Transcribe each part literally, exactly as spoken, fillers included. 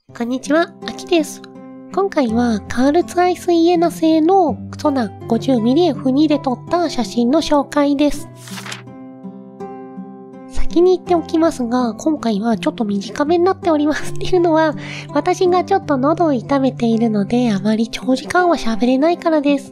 こんにちは、あきです。今回はカールツアイスイエナ製のソナ ごじゅうミリエフに で撮った写真の紹介です。先に言っておきますが、今回はちょっと短めになっておりますっていうのは、私がちょっと喉を痛めているので、あまり長時間は喋れないからです。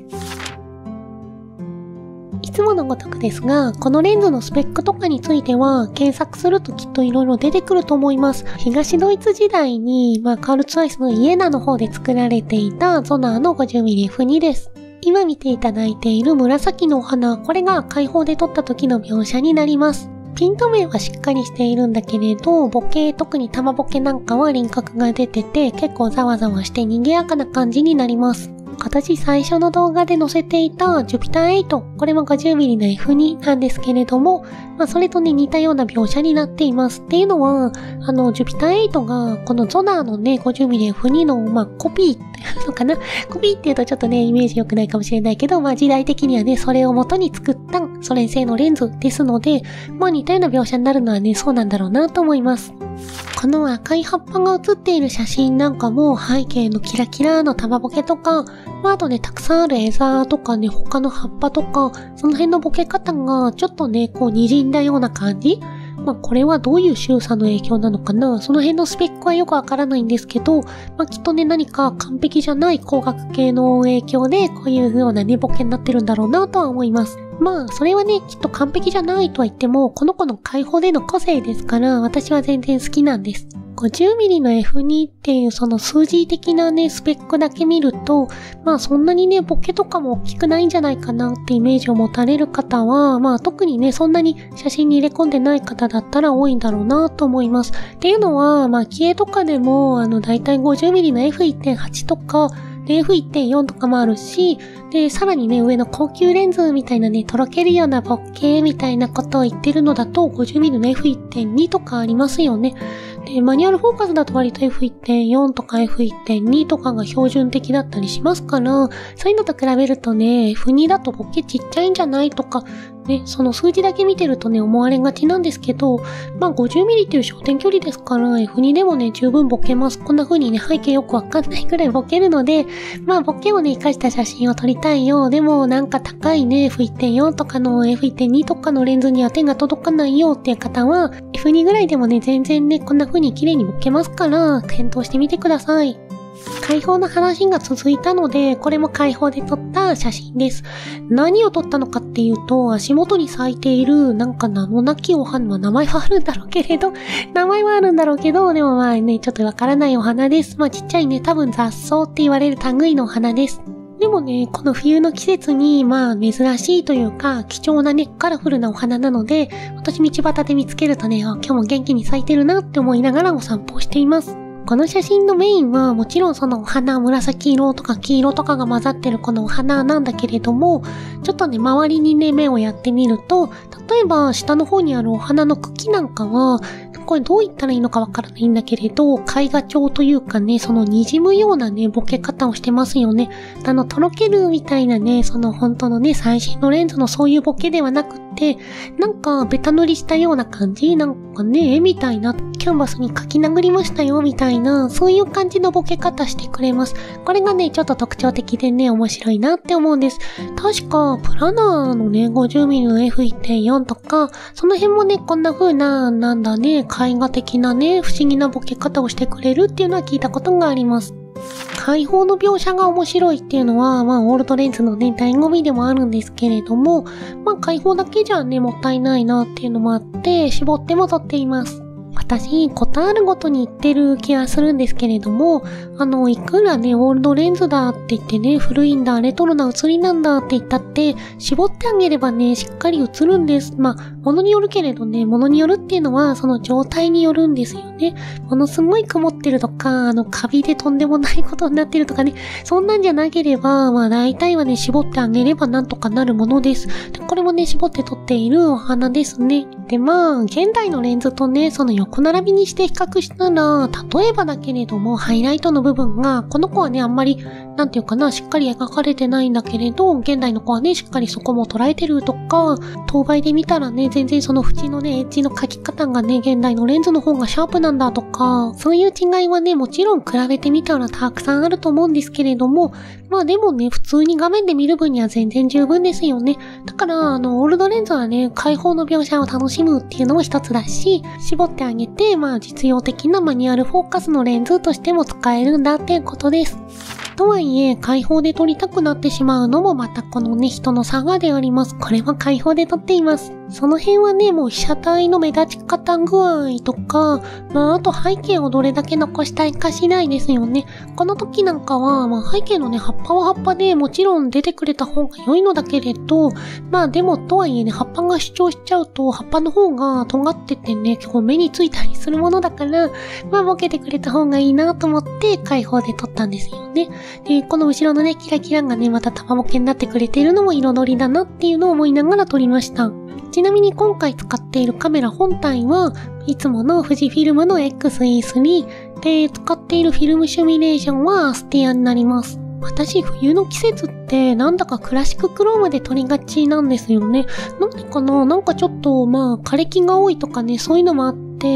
いつものごとくですが、このレンズのスペックとかについては、検索するときっといろいろ出てくると思います。東ドイツ時代に、まあ、カールツアイスのイエナの方で作られていたゾナーの ごじゅうミリエフに です。今見ていただいている紫のお花、これが開放で撮った時の描写になります。ピント面はしっかりしているんだけれど、ボケ、特に玉ボケなんかは輪郭が出てて、結構ざわざわして賑やかな感じになります。私最初の動画で載せていたジュピターエイト、これも ごじゅうミリ の エフに なんですけれども、まあそれとね似たような描写になっています。っていうのは、あのジュピターエイトがこのゾナーのね ごじゅうミリエフに のまあコピーっていうのかな、コピーっていうとちょっとねイメージ良くないかもしれないけど、まあ時代的にはねそれを元に作ったソ連製のレンズですので、まあ似たような描写になるのはねそうなんだろうなと思います。この赤い葉っぱが写っている写真なんかも背景のキラキラの玉ボケとか、まあ、あとね、たくさんある枝とかね、他の葉っぱとか、その辺のボケ方がちょっとね、こう滲んだような感じ。まあ、これはどういう周差の影響なのかな、その辺のスペックはよくわからないんですけど、まあ、きっとね、何か完璧じゃない光学系の影響で、こういうようなね、ボケになってるんだろうなとは思います。まあ、それはね、きっと完璧じゃないとは言っても、この子の開放での個性ですから、私は全然好きなんです。ごじゅうミリ の エフに っていうその数字的なね、スペックだけ見ると、まあそんなにね、ボケとかも大きくないんじゃないかなってイメージを持たれる方は、まあ特にね、そんなに写真に入れ込んでない方だったら多いんだろうなと思います。っていうのは、まあ機影とかでも、あの、だいたい ごじゅうミリ の エフいってんはち とか、で エフいってんよん とかもあるし、で、さらにね、上の高級レンズみたいなね、とろけるようなボケみたいなことを言ってるのだと、ごじゅうミリ の エフいってんに とかありますよね。で、マニュアルフォーカスだと割と エフいってんよん とか エフいってんに とかが標準的だったりしますから、そういうのと比べるとね、エフに だとボケちっちゃいんじゃないとか、ね、その数字だけ見てるとね、思われがちなんですけど、まあ ごじゅうミリ っていう焦点距離ですから、エフに でもね、十分ボケます。こんな風にね、背景よくわかんないくらいボケるので、まあボケをね、活かした写真を撮りたいよ。でもなんか高いね、エフいってんよん とかの エフいってんに とかのレンズには手が届かないよっていう方は、エフに ぐらいでもね、全然ね、こんな風に綺麗にボケますから、検討してみてください。開放の話が続いたので、これも開放で撮った写真です。何を撮ったのかっていうと、足元に咲いている、なんか名もなきお花、まあ、名前はあるんだろうけれど、名前はあるんだろうけど、でもまあね、ちょっとわからないお花です。まあちっちゃいね、多分雑草って言われる類のお花です。でもね、この冬の季節に、まあ珍しいというか、貴重なね、カラフルなお花なので、私道端で見つけるとね、あ、今日も元気に咲いてるなって思いながらお散歩をしています。この写真のメインはもちろんそのお花、紫色とか黄色とかが混ざってるこのお花なんだけれども、ちょっとね、周りにね、目をやってみると、例えば下の方にあるお花の茎なんかは、これどう言ったらいいのかわからないんだけれど、絵画調というかね、その滲むようなね、ボケ方をしてますよね。あの、とろけるみたいなね、その本当のね、最新のレンズのそういうボケではなくって、なんかベタ塗りしたような感じ、なんかね、絵みたいな、キャンバスに描き殴りましたよ、みたいな、そういう感じのボケ方してくれます。これがね、ちょっと特徴的でね、面白いなって思うんです。確か、プラナーのね、ごじゅうミリ の エフいってんよん とか、その辺もね、こんな風な、なんだね、絵画的なね、不思議なボケ方をしてくれるっていうのは聞いたことがあります。開放の描写が面白いっていうのは、まあ、オールドレンズのね、醍醐味でもあるんですけれども、まあ、開放だけじゃね、もったいないなっていうのもあって、絞っても撮っています。私、ことあるごとに言ってる気がするんですけれども、あの、いくらね、オールドレンズだって言ってね、古いんだ、レトロな写りなんだって言ったって、絞ってあげればね、しっかり写るんです。まあ、ものによるけれどね、ものによるっていうのは、その状態によるんですよね。ものすごい曇ってるとか、あの、カビでとんでもないことになってるとかね、そんなんじゃなければ、まあ、大体はね、絞ってあげればなんとかなるものです。で、これもね、絞って撮っているお花ですね。で、まあ、現代のレンズとね、その横横並びにして比較したら、例えばだけれども、ハイライトの部分が、この子はね、あんまり、なんていうかな、しっかり描かれてないんだけれど、現代の子はね、しっかりそこも捉えてるとか、当倍で見たらね、全然その縁のね、エッジの描き方がね、現代のレンズの方がシャープなんだとか、そういう違いはね、もちろん比べてみたらたくさんあると思うんですけれども、まあでもね、普通に画面で見る分には全然十分ですよね。だから、あの、オールドレンズはね、開放の描写を楽しむっていうのも一つだし、絞ってあげて、まあ実用的なマニュアルフォーカスのレンズとしても使えるんだっていうことです。とはいえ、開放で撮りたくなってしまうのもまたこのね、人の差がであります。これは開放で撮っています。その辺はね、もう被写体の目立ち方具合とか、まああと背景をどれだけ残したいか次第ですよね。この時なんかは、まあ背景のね、葉っぱは葉っぱでもちろん出てくれた方が良いのだけれど、まあでもとはいえね、葉っぱが主張しちゃうと、葉っぱの方が尖っててね、結構目についたりするものだから、まあボケてくれた方がいいなと思って開放で撮ったんですよね。で、この後ろのね、キラキラがね、また玉ボケになってくれているのも彩りだなっていうのを思いながら撮りました。ちなみに今回使っているカメラ本体はいつもの富士フィルムの エックスイースリー で、使っているフィルムシミュレーションはアスティアになります。私、冬の季節ってなんだかクラシッククロームで撮りがちなんですよね。なんでかな？なんかちょっとまあ枯れ木が多いとかね、そういうのもあって、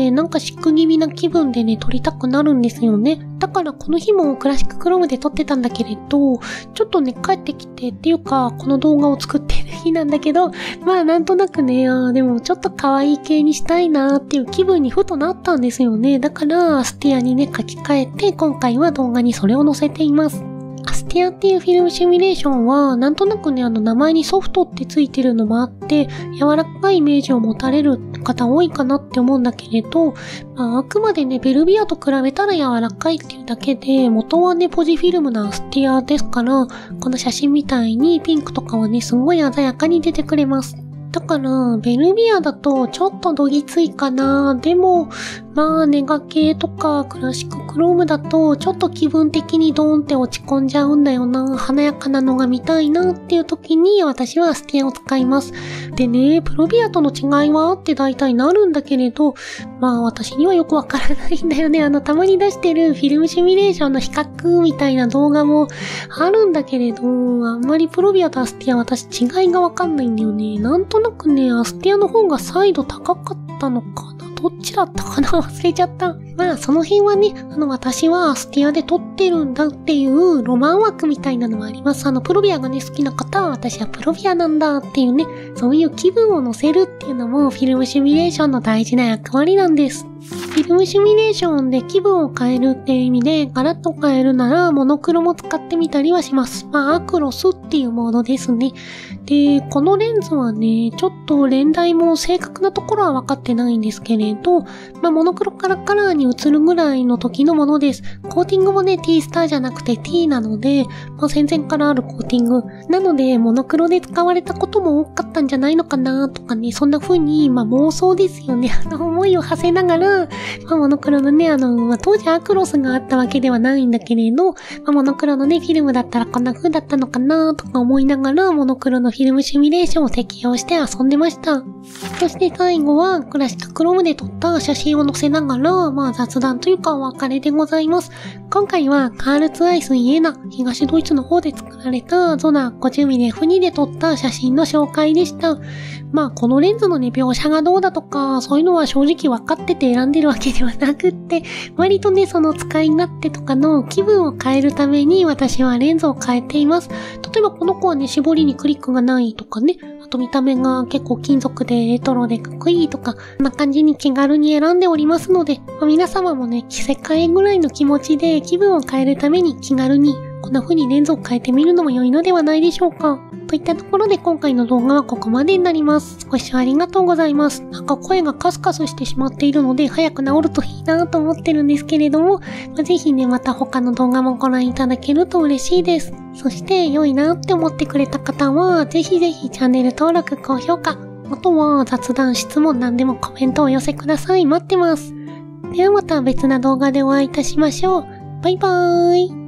なんかシック気味な気分でね、撮りたくなるんですよね。だからこの日もクラシッククロームで撮ってたんだけれど、ちょっとね、帰ってきてっていうか、この動画を作っている日なんだけど、まあなんとなくね、あでもちょっと可愛い系にしたいなーっていう気分にふとなったんですよね。だからアスティアにね、書き換えて、今回は動画にそれを載せています。アスティアっていうフィルムシミュレーションは、なんとなくね、あの名前にソフトってついてるのもあって、柔らかいイメージを持たれる方多いかなって思うんだけれど、まあ、あくまでね、ベルビアと比べたら柔らかいっていうだけで、元はね、ポジフィルムのアスティアですから、この写真みたいにピンクとかはね、すごい鮮やかに出てくれます。だから、ベルビアだとちょっとどぎついかな。でも、まあ、ネガ系とかクラシッククロームだとちょっと気分的にドーンって落ち込んじゃうんだよな。華やかなのが見たいなっていう時に私はアスティアを使います。でね、プロビアとの違いはって大体なるんだけれど、まあ私にはよくわからないんだよね。あの、たまに出してるフィルムシミュレーションの比較みたいな動画もあるんだけれど、あんまりプロビアとアスティア私違いがわかんないんだよね。なんとなくね、アスティアの方が彩度高かったのかな。どっちだったかな忘れちゃった。まあその辺はね、あの私はアスティアで撮ってるんだっていうロマン枠みたいなのはあります。あのプロビアがね好きな方は私はプロビアなんだっていうね、そういう気分を乗せるっていうのもフィルムシミュレーションの大事な役割なんです。フィルムシミュレーションで気分を変えるっていう意味でガラッと変えるならモノクロも使ってみたりはします。まあアクロスっていうモードですね。で、このレンズはね、ちょっと連台も正確なところは分かってないんですけれど、まあモノクロからカラーに移るぐらいの時のものです。コーティングもね、T スターじゃなくて T なので、まあ戦前からあるコーティング。なので、モノクロで使われたことも多かったんじゃないのかなとかね、そんな風に、まあ妄想ですよね。あの思いを馳せながら、まあ、モノクロのね、あの、まあ、当時アクロスがあったわけではないんだけれど、まあ、モノクロのね、フィルムだったらこんな風だったのかなとか思いながら、モノクロのフィルムシミュレーションを適用して遊んでました。そして最後は、クラシッククロームで撮った写真を載せながら、まあ雑談というかお別れでございます。今回はカールツアイスイエナ、東ドイツの方で作られたゾナ ごじゅうミリエフツー で撮った写真の紹介でした。まあこのレンズのね、描写がどうだとか、そういうのは正直分かってて選んでるわけではなくって、割とね、その使い勝手とかの気分を変えるために私はレンズを変えています。例えばこの子はね、絞りにクリックがないとかね、あと見た目が結構金属でレトロでかっこいいとか、こんな感じに気軽に選んでおりますので、まあ、皆様もね、着せ替えぐらいの気持ちで気分を変えるために気軽にこんな風にレンズを変えてみるのも良いのではないでしょうか。といったところで今回の動画はここまでになります。ご視聴ありがとうございます。なんか声がカスカスしてしまっているので早く治るといいなと思ってるんですけれども、まあ、ぜひね、また他の動画もご覧いただけると嬉しいです。そして良いなって思ってくれた方は、ぜひぜひチャンネル登録、高評価、あとは雑談、質問なんでもコメントをお寄せください。待ってます。ではまた別な動画でお会いいたしましょう。バイバーイ。